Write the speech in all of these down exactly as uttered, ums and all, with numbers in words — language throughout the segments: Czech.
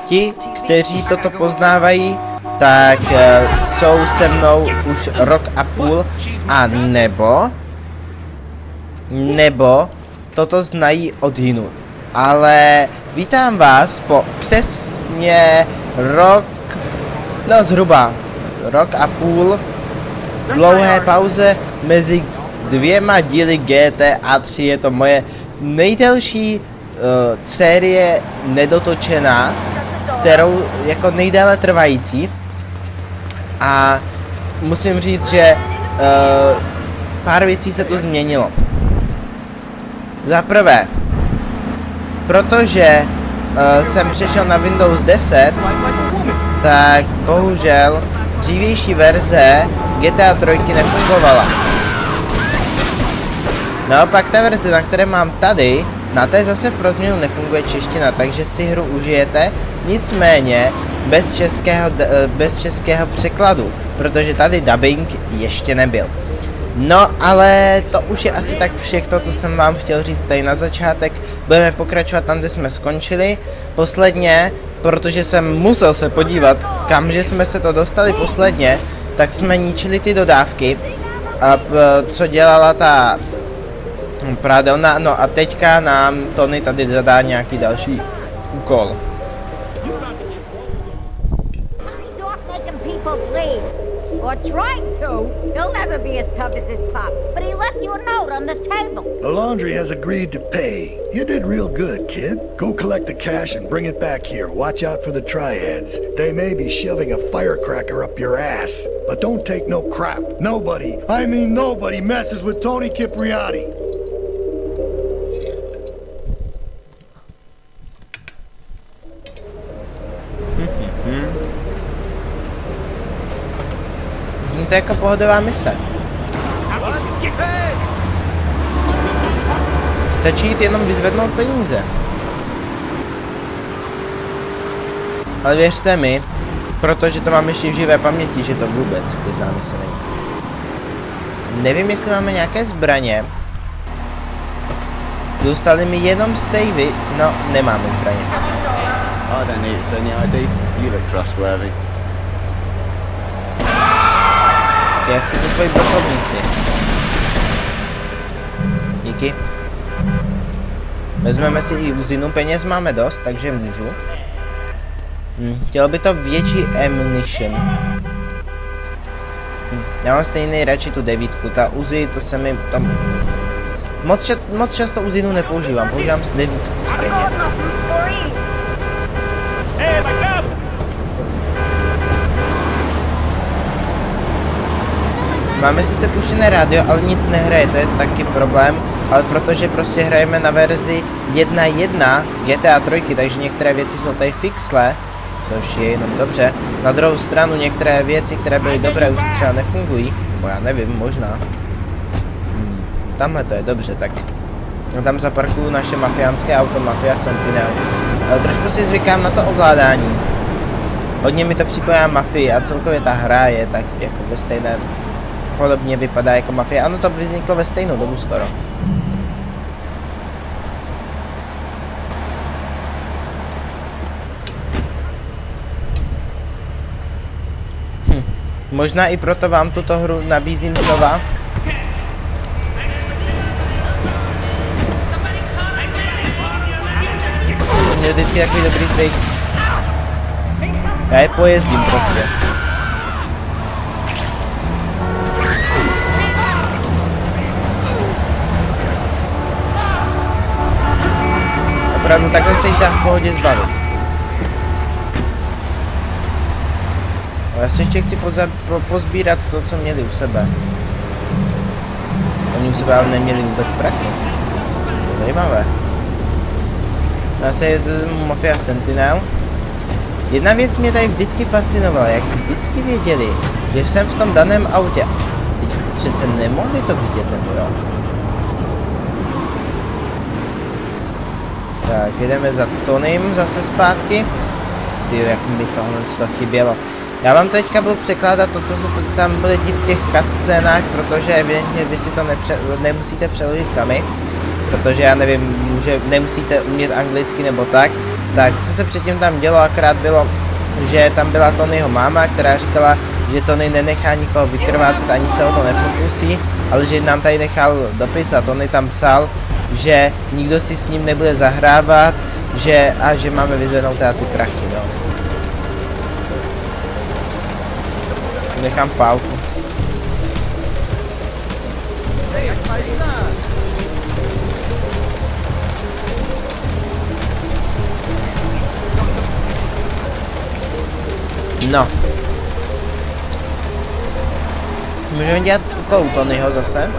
ti, kteří toto poznávají, tak uh, jsou se mnou už rok a půl a nebo nebo toto znají odjinud. Ale vítám vás po přesně rok, no zhruba rok a půl dlouhé pauze mezi dvěma díly G T A tři. Je to moje nejdelší uh, série nedotočená, kterou jako nejdéle trvající. A musím říct, že uh, pár věcí se tu změnilo. Za prvé, protože uh, jsem přešel na Windows deset, tak bohužel dřívější verze G T A tři nefungovala. Naopak ta verze, na které mám tady, na té zase pro změnu nefunguje čeština, takže si hru užijete, nicméně bez českého, bez českého překladu, protože tady dubbing ještě nebyl. No, ale to už je asi tak všechno, co jsem vám chtěl říct tady na začátek. Budeme pokračovat tam, kde jsme skončili. Posledně, protože jsem musel se podívat, kamže jsme se to dostali posledně, tak jsme ničili ty dodávky, a, co dělala ta Pradona. No a teďka nám Tony tady zadá nějaký další úkol. Or trying to. He'll never be as tough as his pop, but he left you a note on the table. The laundry has agreed to pay. You did real good, kid. Go collect the cash and bring it back here. Watch out for the triads. They may be shoving a firecracker up your ass. But don't take no crap. Nobody, I mean nobody, messes with Tony Cipriani. Zní to jako pohodová mise. Stačí jít jenom vyzvednout peníze. Ale věřte mi, protože to mám ještě v živé paměti, že to vůbec klidná mise není. Nevím, jestli máme nějaké zbraně. Zůstaly mi jenom savey. No, nemáme zbraně. I don't need to send the I D. You look trustworthy. Já chci tu tvoji brokovnici. Díky. Vezmeme si i uzinu, peněz máme dost, takže můžu. Hm, chtělo by to větší ammunition. Hm, já mám stejný radši tu devítku, ta Uzi, to se mi tam... Moc, ča moc často uzinu nepoužívám, používám devítku stejně. Máme sice puštěné rádio, ale nic nehraje, to je taky problém, ale protože prostě hrajeme na verzi jedna jedna G T A tři, takže některé věci jsou tady fixlé, což je jenom dobře. Na druhou stranu některé věci, které byly dobré, už třeba nefungují, nebo já nevím, možná. Hmm, tamhle to je dobře, tak tam zaparkuju naše mafiánské auto, Mafia Sentinel. Ale trošku si zvykám na to ovládání. Hodně mi to připomíná Mafii a celkově ta hra je tak jako ve stejném. Podobně vypadá jako Mafia. Ano, to vzniklo ve stejnou dobu skoro. Hm. Možná i proto vám tuto hru nabízím znova. Jsem měl vždycky takový dobrý trik. Já je pojezdím prostě. Opravdu takhle se jich dá v pohodě zbavit. Já si ještě chci poza, po, pozbírat to, co měli u sebe. Oni u sebe ale neměli vůbec prachy. Zajímavé. Já se jezdím Mafia Sentinel. Jedna věc mě tady vždycky fascinovala, jak vždycky věděli, že jsem v tom daném autě. Teď přece nemohli to vidět, nebo jo? Tak, jedeme za Tonym zase zpátky. Ty, jak mi tohle z toho chybělo. Já vám teďka budu překládat to, co se tam bude dít v těch cutscénách, protože evidentně vy si to nepře nemusíte přeložit sami. Protože já nevím, může, nemusíte umět anglicky nebo tak. Tak, co se předtím tam dělo, akorát bylo, že tam byla Tonyho máma, která říkala, že Tony nenechá nikoho vykrvácet, ani se o to nepokusí, ale že nám tady nechal dopis a Tony tam psal, že nikdo si s ním nebude zahrávat, že a že máme vyzvednout teda ty prachy, no. Nechám pálku. No. Můžeme dělat úkol u Tonyho zase.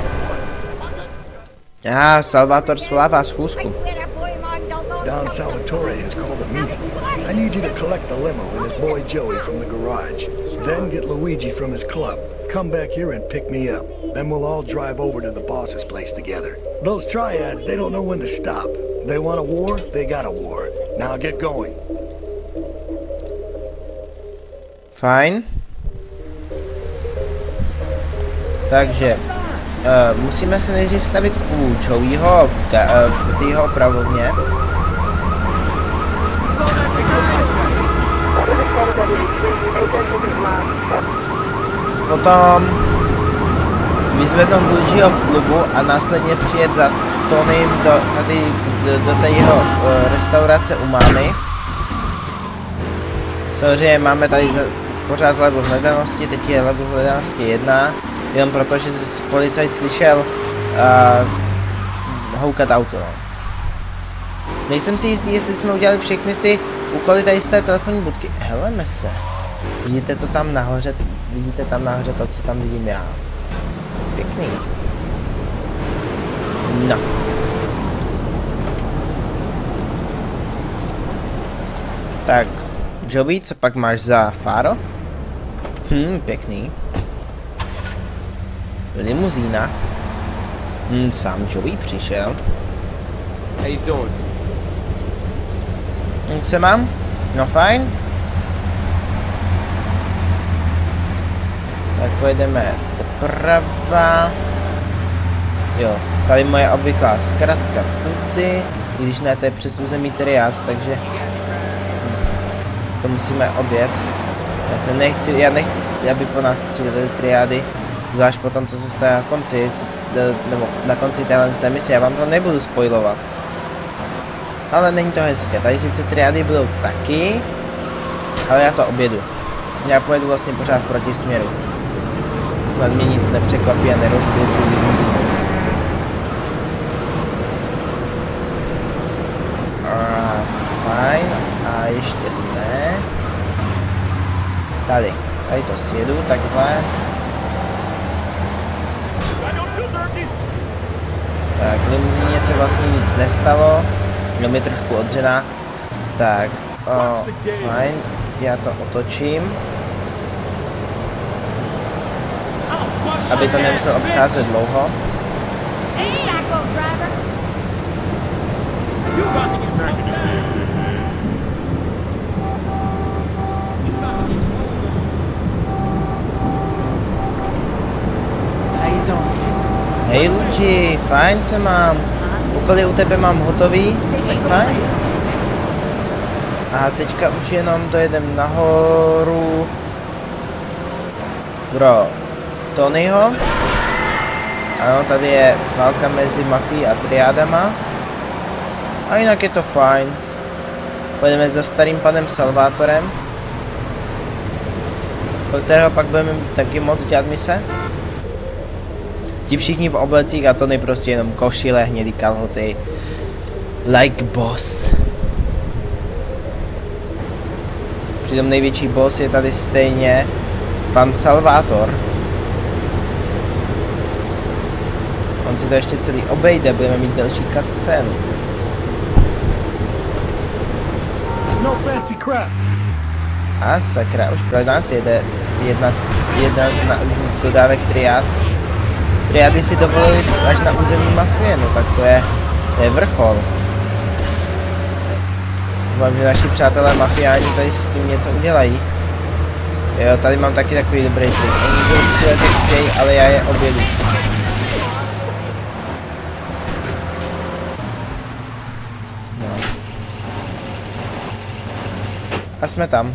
Ah, Salvator svolává schůzku. Don Salvatore has called a meeting. I need you to collect the limo and his boy Joey from the garage. Then get Luigi from his club. Come back here and pick me up. Then we'll all drive over to the boss's place together. Those triads, they don't know when to stop. They want a war, they got a war. Now get going. Fajn. Takže uh, musíme se nejdřív stavit u Joeyho v, uh, v tého opravovně. Potom vyzvednout Luigiho v klubu a následně přijet za Tonym do, tady do, do té jeho uh, restaurace u mámy. Samozřejmě máme tady za, pořád level hledanosti, teď je level hledanosti jedna, jenom proto, že policajt slyšel uh, houkat auto. Nejsem si jistý, jestli jsme udělali všechny ty úkoly tady z té telefonní budky. Heleme se. Vidíte to tam nahoře, vidíte tam nahoře to, co tam vidím já. Pěkný. No. Tak. Joey, co pak máš za fáro? Hm, pěkný. Limuzína. Hm, sám Joey přišel. How you doing? Jak se mám? No fajn. Tak pojedeme doprava. Jo, tady moje obvyklá zkratka tudy. I když ne, to je přes území triád, takže to musíme objet. Já se nechci, já nechci, aby po nás stříleli triády, zvlášť po tom, co se stane na konci, nebo na konci téhle té mise, já vám to nebudu spoilovat. Ale není to hezké, tady sice triády budou taky, ale já to objedu. Já pojedu vlastně pořád v protisměru. Snad mě nic nepřekvapí a nerozbiju tu limuzínu. Fajn, a ještě ne. Tady, tady to sjedu, takhle. Tak, limuzíně se vlastně nic nestalo, jenom je trošku odřená. Tak, o, fajn, já to otočím. Aby to nemusel obcházet dlouho. Hej Luigi, fajn se mám. Úkoly u tebe mám hotový, tak fajn. A teďka už jenom dojedem nahoru pro Tonyho. Ano, tady je válka mezi mafií a triádama. A jinak je to fajn. Pojedeme za starým panem Salvatorem, pro kterého pak budeme taky moc dělat mise. Ti všichni v oblecích a Tony prostě jenom košile, hnědý kalhoty. Like boss. Přitom největší boss je tady stejně pan Salvator. On si to ještě celý obejde, budeme mít delší cutscénu. No fancy crap. A sakra, už pro nás jede jedna, jedna z, na, z dodávek triád. Triády si dovolili až na území mafie, no tak to je, to je vrchol. Doufám, že naši přátelé mafiáni tady s tím něco udělají. Jo, tady mám taky takový dobrý trik. Oni budou střílet jak chtějí, ale já je objedu. No. A jsme tam.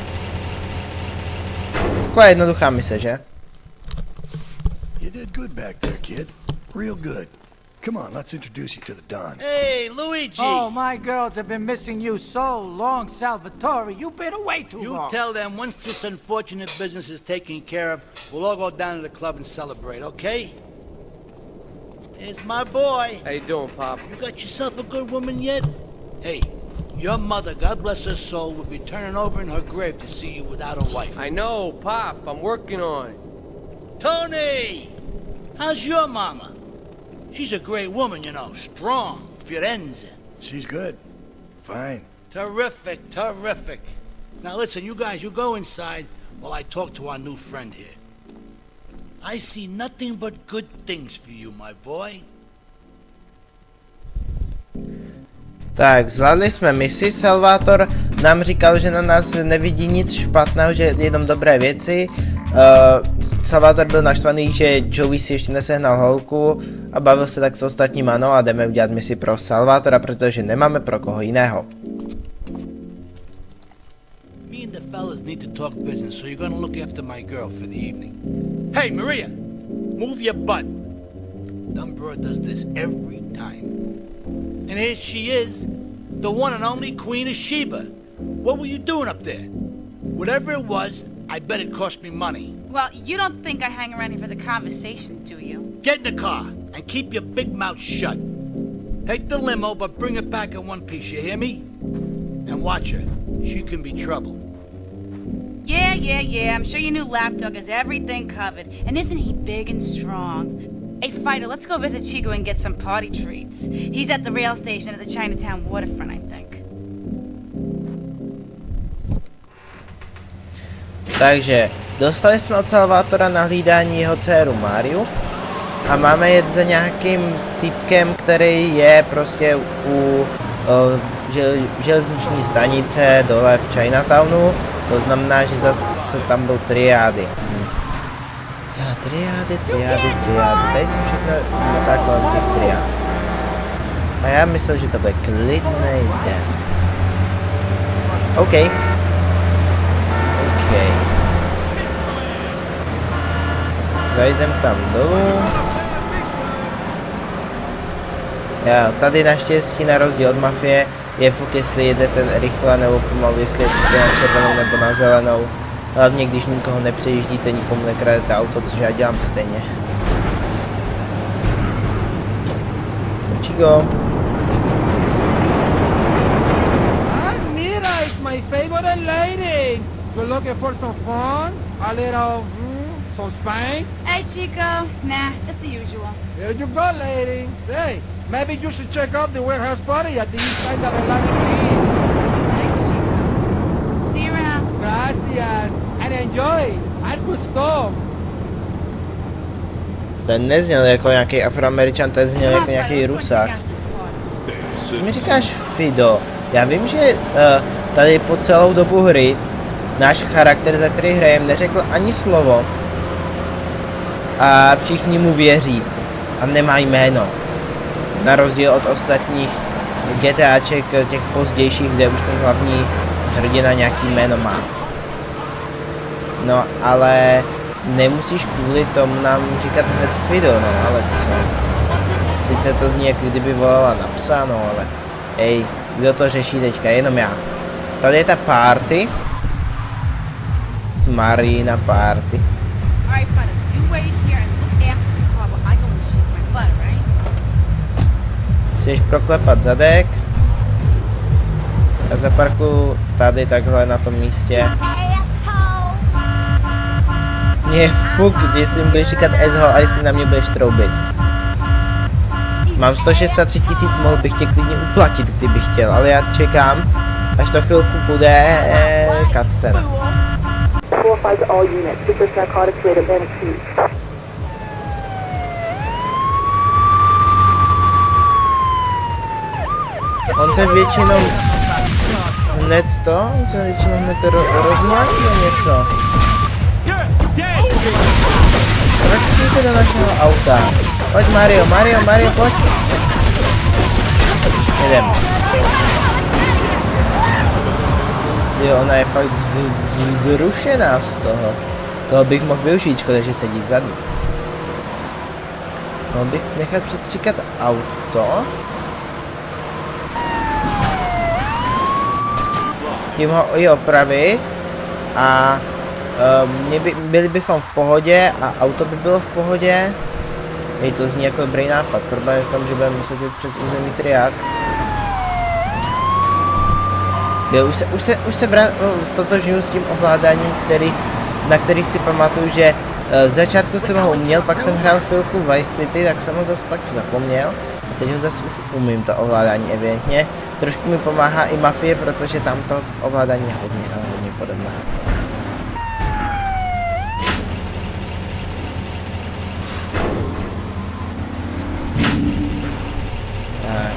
Taková jednoduchá mise, že? You did good back there, kid. Real good. Come on, let's introduce you to the Don. Hey, Luigi! Oh, my girls have been missing you so long, Salvatore. You've been away too You long. tell them once this unfortunate business is taken care of, we'll all go down to the club and celebrate, okay? It's my boy. How you doing, Pop? You got yourself a good woman yet? Hey, your mother, God bless her soul, would be turning over in her grave to see you without a wife. I know, Pop. I'm working on it. Tony! How's your mama? She's a great woman, you know, strong, Firenze. She's good. Fine. Terrific, terrific. Now listen, you guys, you go inside while I talk to our new friend here. I see nothing but good things for you, my boy. Tak, zvládli jsme misi, Salvator nám říkal, že na nás nevidí nic špatného, že jenom dobré věci. Uh, Salvator byl naštvaný, že Joey si ještě nesehnal holku a bavil se tak s ostatníma, no a jdeme udělat misi pro Salvatora, protože nemáme pro koho jiného. Me and the fellas need to talk business, so you're gonna look after my girl for the evening. Hey, Maria, move your butt. Dumbbird does this every time. And here she is, the one and only Queen of Sheba. What were you doing up there? Whatever it was, I bet it cost me money. Well, you don't think I hang around here for the conversation, do you? Get in the car and keep your big mouth shut. Take the limo, but bring it back in one piece, you hear me? And watch her. She can be trouble. Yeah, yeah, yeah. I'm sure your new lapdog has everything covered. And isn't he big and strong? Hey, Fido, let's go visit Chico and get some party treats. He's at the rail station at the Chinatown waterfront, I think. Takže dostali jsme od Salvatora na hlídání jeho dceru Mariu a máme jet za nějakým typkem, který je prostě u uh, žel, železniční stanice dole v Chinatownu. To znamená, že zase tam byl triády. Hm. Ja, triády, triády, triády. Tady jsem všechno motá kolem těch triád. A já myslel, že to bude klidný den. OK. OK. Zajdem tam dolů. Já, tady naštěstí na rozdíl od mafie je fuk, jestli jedete rychle nebo pomalu, jestli jedete na červenou nebo na zelenou. Hlavně když nikoho nepřejíždíte, nikomu nekradete auto, což já dělám stejně. Chico. Ah, mira, it's my favorite lady. You're looking for some fun? A little, mm, some spank? Hey, Chico. Nah, just the usual. Here you go, lady. Hey, maybe you should check out the warehouse party at the east side of Atlantic Beach. Thanks, Chico. See you around. Gracias. And enjoy. Až gusto. Ten nezněl jako nějaký Afroameričan, ten zněl jako nějaký Rusák. Co mi říkáš, Fido? Já vím, že uh, tady po celou dobu hry náš charakter, za který hrajeme, neřekl ani slovo. A všichni mu věří. A nemá jméno. Na rozdíl od ostatních GTAček, těch pozdějších, kde už ten hlavní hrdina nějaký jméno má. No, ale nemusíš kvůli tomu nám říkat hned Fido, no, ale co? Sice to zní, jak kdyby volala na psa, no, ale hej, kdo to řeší teďka, jenom já. Tady je ta party. Marina party. Chceš proklepat zadek? Já zaparkuju tady takhle na tom místě. Mě je fuk, jestli mi budeš říkat S H a jestli na mě budeš troubit. Mám sto šedesát tři tisíc, mohl bych tě klidně uplatit, kdybych chtěl, ale já čekám, až to chvilku bude cutscene. On se většinou hned to, on se většinou hned ro rozmlátí o něco. Proč přijďte do našeho auta? Pojď Mario, Mario, Mario, pojď. Jedem. Ty, ona je fakt zrušená z toho. Toho bych mohl využít, škoda, že sedí vzadu. Mohl bych nechat přestříkat auto. Tím ho i opravit. A uh, by, byli bychom v pohodě a auto by bylo v pohodě. Hej, to zní jako dobrý nápad. Problém je v tom, že budeme muset jít přes území triád. Ty, už se, už se, už se brát, uh, stotožňuji s tím ovládáním, který, na který si pamatuju, že uh, v začátku jsem ho uměl, pak jsem hrál chvilku Vice City, tak jsem ho zase pak zapomněl. A teď ho zase už umím, to ovládání evidentně. Trošku mi pomáhá i Mafie, protože tam to ovládání je hodně, ale hodně podobné. Tak.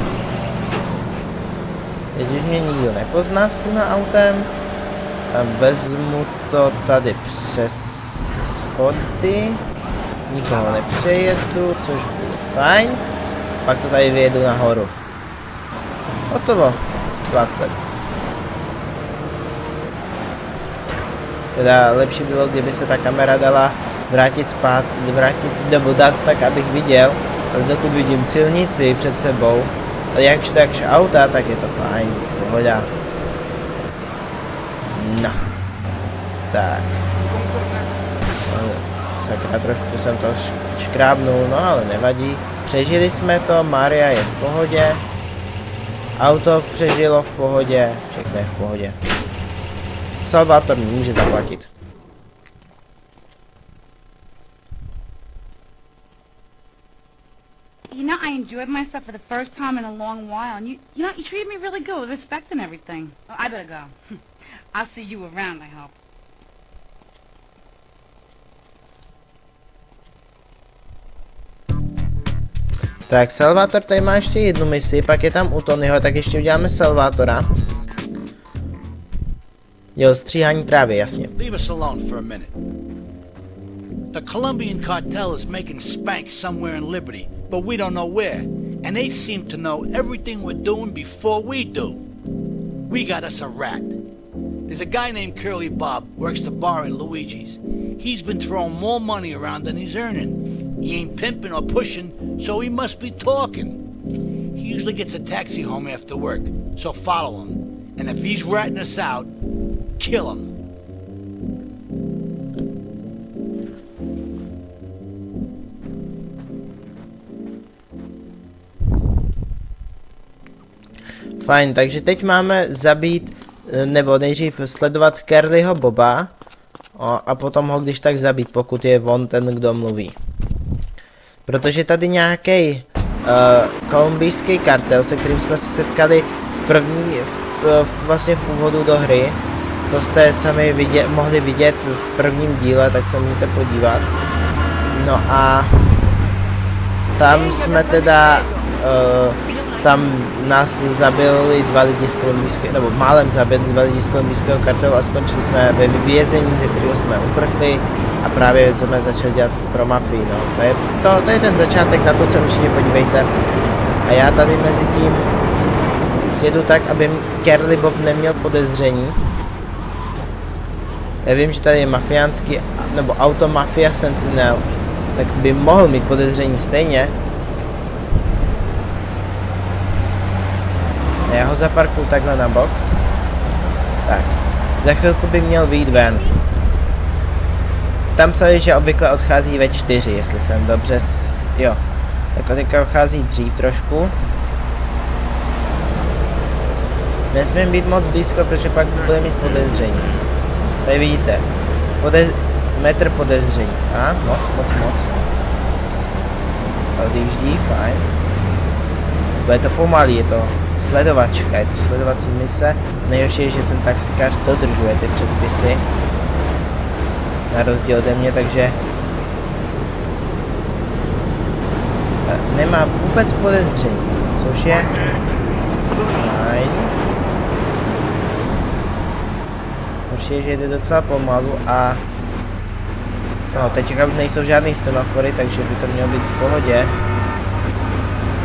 Teď už mě nikdo nepozná s tím autem. A vezmu to tady přes schody. Nikoho nepřejedu, což bude fajn. Pak to tady vyjedu nahoru. Hotovo. dvacet. Teda lepší bylo, kdyby se ta kamera dala vrátit spát, vrátit, nebo dát tak, abych viděl. Ale dokud vidím silnici před sebou, a jakž takž auta, tak je to fajn. Pohoda. No. Tak. Sakra, trošku jsem to škrábnul, no ale nevadí. Přežili jsme to, Maria je v pohodě. Auto přežilo v pohodě, všechno je v pohodě. Salvator mi může zaplatit. You know, I enjoyed myself for the first time in a long while, and you, you know, you treated me really good with respect and everything. Oh, I better go. I'll see you around, I hope. Tak, Salvator tady má ještě jednu misi, pak je tam u Tonyho, tak ještě uděláme Salvatora. Jo, stříhání trávy, jasně. Leave us alone for a minute. The Colombian cartel is making spank somewhere in Liberty, but we don't know where. And they seem to know everything we're doing before we do. We got us a rat. There's a guy named Curly Bob, works the bar at Luigi's. He's been throwing more money around than he's earning. He ain't pimping or pushing, so he must be talking. He usually gets a taxi home after work, so follow him. And if he's ratting us out, kill him. Fajn, takže teď máme zabít, nebo nejdřív sledovat Curlyho Boba o, a potom ho když tak zabít, pokud je on ten, kdo mluví. Protože tady nějaký uh, kolumbijský kartel, se kterým jsme se setkali v první, v, v, vlastně v úvodu do hry. To jste sami vidět, mohli vidět v prvním díle, tak se můžete podívat. No a tam jsme teda, uh, tam nás zabili dva lidi z kolumbijského, nebo málem zabili dva lidi z kolumbijského kartelu a skončili jsme ve vězení, ze kterého jsme uprchli. A právě jsme začali dělat pro mafii, no. To je, to, to je ten začátek, na to se určitě podívejte. A já tady mezi tím sjedu tak, aby Curly Bob neměl podezření. Já vím, že tady je mafiánský, nebo auto Mafia Sentinel, tak by mohl mít podezření stejně. A já ho zaparkuju takhle na bok. Tak, za chvilku by měl vyjít ven. Tam psali, že obvykle odchází ve čtyři, jestli jsem dobře s... jo. Tak teďka odchází dřív trošku. Nesmím být moc blízko, protože pak bude mít podezření. Tady vidíte. Podez... Metr podezření. A, moc, moc, moc. Odjíždí, fajn. Bude to pomalý, je to sledovačka, je to sledovací mise. Nejhorší je, že ten taxikář dodržuje ty předpisy. Na rozdíl ode mě, takže nemá vůbec podezření, což je fajn. Horší je, že jde docela pomalu a no, teďka už nejsou žádný semafory, takže by to mělo být v pohodě.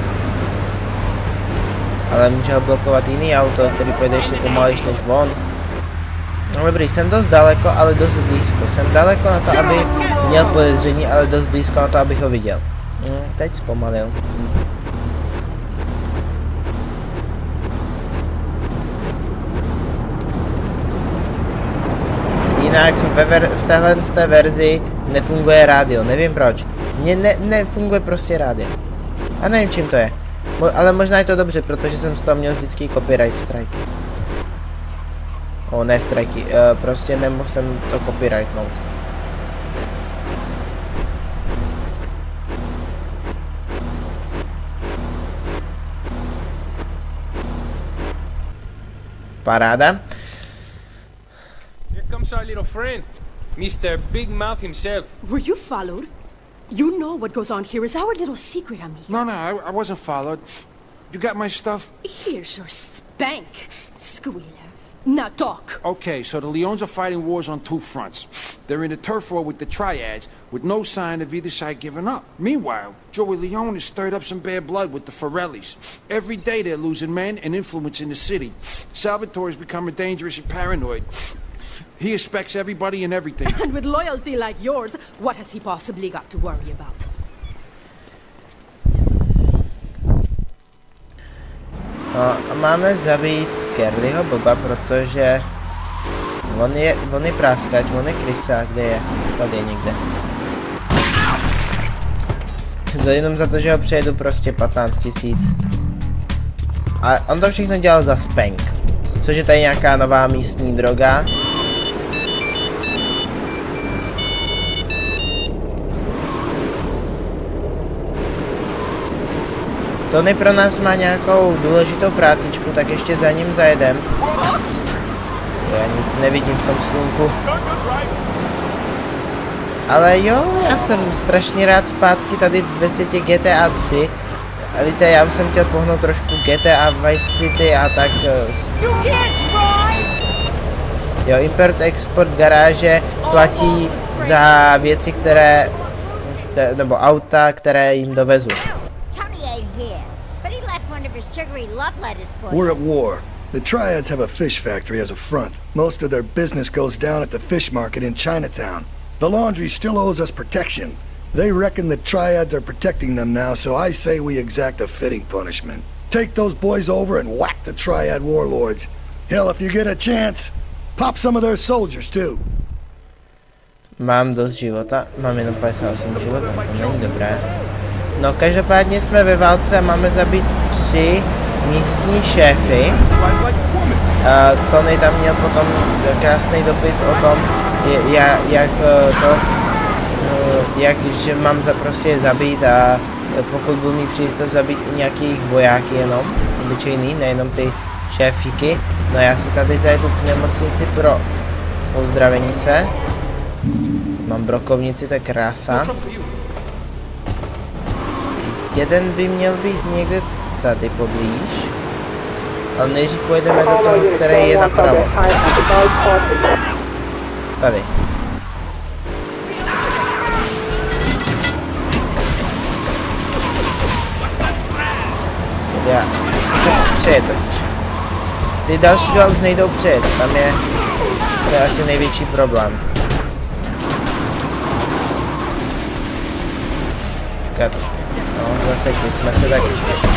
Ale může ho blokovat jiný auto, který pojede ještě pomalejš než on. No dobrý, jsem dost daleko, ale dost blízko. Jsem daleko na to, aby měl podezření, ale dost blízko na to, abych ho viděl. Hm, teď zpomalil. Hm. Jinak ve ver v téhle té verzi nefunguje rádio, nevím proč. Mně ne nefunguje prostě rádio. A nevím, čím to je. Mo ale možná je to dobře, protože jsem z toho měl vždycky copyright strike. O, ne strajky, uh, prostě nemohl jsem to copyrightnout. Paráda. Here comes our little friend, Mister Big Mouth himself. Were you followed? You know what goes on here is our little secret, amigo. No, no, I, I wasn't followed. You got my stuff? Here's your spank, squealer. Now talk. Okay, so the Leons are fighting wars on two fronts. They're in a turf war with the Triads, with no sign of either side giving up. Meanwhile, Joey Leon has stirred up some bad blood with the Forellis. Every day they're losing men and influence in the city. Salvatore's becoming dangerous and paranoid. He expects everybody and everything. And with loyalty like yours, what has he possibly got to worry about? No, máme zabít Curlyho Boba, protože on je, on je práskač, on je krysa, kde je? Tady je někde. Za jenom za to, že ho přejedu prostě patnáct tisíc. A on to všechno dělal za spank, což je tady nějaká nová místní droga. Tony pro nás má nějakou důležitou prácičku, tak ještě za ním zajedem. Já nic nevidím v tom slunku. Ale jo, já jsem strašně rád zpátky tady ve světě G T A tři. A víte, já už jsem chtěl pohnout trošku G T A Vice City a tak... Jo, import, export, garáže platí za věci, které... nebo auta, které jim dovezu. We're at war. The Triads have a fish factory as a front. Most of their business goes down at the fish market in Chinatown. The laundry still owes us protection. They reckon the Triads are protecting them now, so I say we exact a fitting punishment. Take those boys over and whack the Triad warlords. Hell, if you get a chance, pop some of their soldiers too. Mám dost života, mám jenom padesát osm života, to není dobré. No, každopádně jsme ve válce a máme zabít tři místní šéfy. Uh, Tony tam měl potom krásný dopis o tom, jak, jak to, uh, jak, že mám za prostě zabít a pokud budu mít příležitost zabít i nějakých vojáky jenom, obyčejný, nejenom ty šéfíky. No já si tady zajedu k nemocnici pro ozdravení se. Mám brokovnici, to je krása. Jeden by měl být někde tady poblíž, ale nejdřív pojedeme do toho, který je napravo. Tady. Já zkusím přejet totiž. Ty další dva už nejdou přejet, tam je, to je asi největší problém. Čekat. No, zase, když jsme se tak...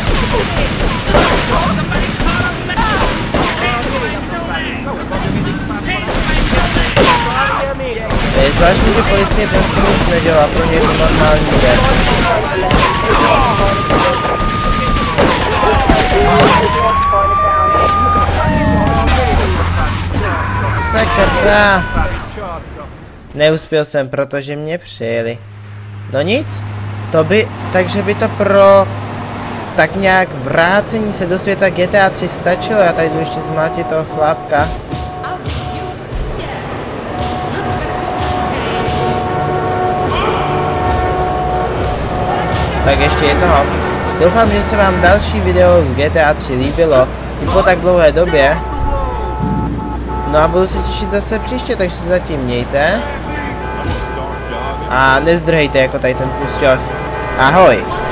Je zvláštní, že policie prostě nic nedělá, pro ně je to normální den. Sakra! Neuspěl jsem, protože mě přijeli. No nic. To by, takže by to pro tak nějak vrácení se do světa G T A tři stačilo. Já tady jdu ještě zmátit toho chlápka. Tak ještě jednoho. Doufám, že se vám další video z G T A tři líbilo i po tak dlouhé době. No a budu se těšit zase příště, takže se zatím mějte. A nezdrhejte jako tady ten tlusťoch. Ahoj!